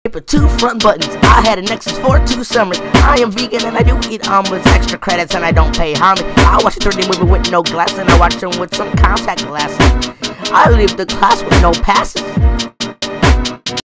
With 2 front buttons. I had a Nexus for 2 summers. I am vegan and I do eat omelets, extra credits, and I don't pay homage. I watch a 3D movie with no glass, and I watch them with some contact glasses. I leave the class with no passes.